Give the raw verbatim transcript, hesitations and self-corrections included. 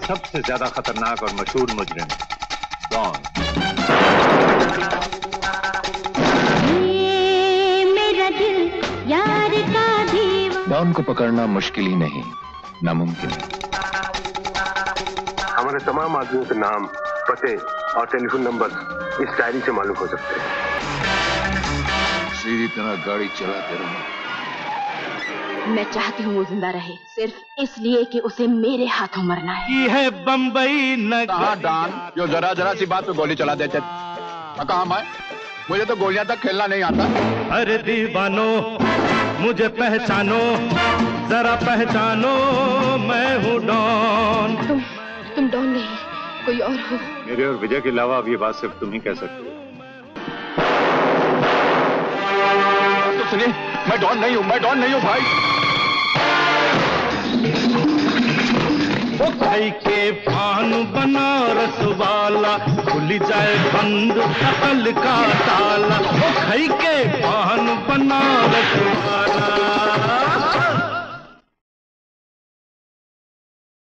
सबसे ज्यादा खतरनाक और मशहूर मुजरिम डॉन। मेरा दिल यार का दीवाना। डॉन को पकड़ना मुश्किल ही नहीं, नामुमकिन है। हमारे तमाम आदमियों के नाम, पते और टेलीफोन नंबर इस डायरी से मालूम हो सकते हैं। सीधी तरह गाड़ी चलाते रहो। मैं चाहती हूँ वो जिंदा रहे, सिर्फ इसलिए कि उसे मेरे हाथों मरना है। ये है बम्बई कहाँ डॉन जो जरा जरा सी बात पे गोली चला देते। कहाँ मैं? मुझे तो गोलियां तक खेलना नहीं आता। अरे दीवानो मुझे पहचानो, जरा पहचानो, मैं हूँ डॉन। तुम तुम डॉन नहीं, कोई और हो। मेरे और विजय के अलावा अब ये बात सिर्फ तुम ही कह सकते हो। तो सुनिए, मैं डॉन नहीं हूँ, मैं डॉन नहीं हूँ भाई। भाई के पान बनारस वाला, खुल जाए बंद अकल का ताला।